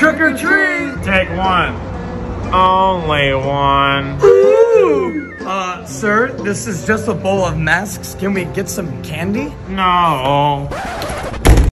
Trick or treat! Take one. Only one. Ooh. Sir, this is just a bowl of masks. Can we get some candy? No.